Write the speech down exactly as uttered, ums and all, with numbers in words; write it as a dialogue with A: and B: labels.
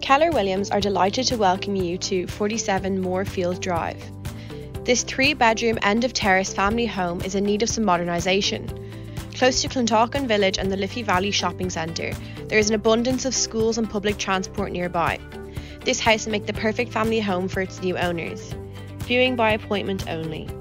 A: Keller Williams are delighted to welcome you to forty-seven Moorfield Drive. This three-bedroom end-of-terrace family home is in need of some modernisation. Close to Clondalkin village and the Liffey Valley shopping centre, there is an abundance of schools and public transport nearby. This house will make the perfect family home for its new owners. Viewing by appointment only.